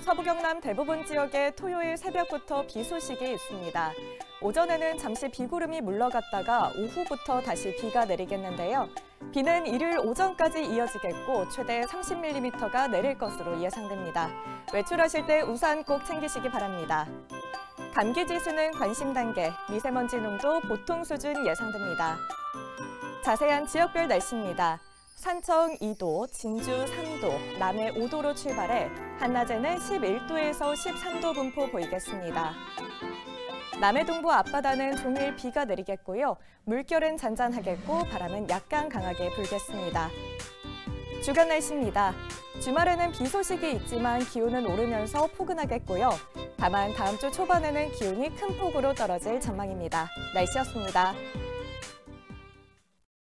서부 경남 대부분 지역에 토요일 새벽부터 비 소식이 있습니다. 오전에는 잠시 비구름이 물러갔다가 오후부터 다시 비가 내리겠는데요. 비는 일요일 오전까지 이어지겠고 최대 30mm가 내릴 것으로 예상됩니다. 외출하실 때 우산 꼭 챙기시기 바랍니다. 감기 지수는 관심 단계, 미세먼지 농도 보통 수준 예상됩니다. 자세한 지역별 날씨입니다. 산청 2도, 진주 3도, 남해 5도로 출발해 한낮에는 11도에서 13도 분포 보이겠습니다. 남해 동부 앞바다는 종일 비가 내리겠고요. 물결은 잔잔하겠고 바람은 약간 강하게 불겠습니다. 주간 날씨입니다. 주말에는 비 소식이 있지만 기온은 오르면서 포근하겠고요. 다만 다음 주 초반에는 기온이 큰 폭으로 떨어질 전망입니다. 날씨였습니다.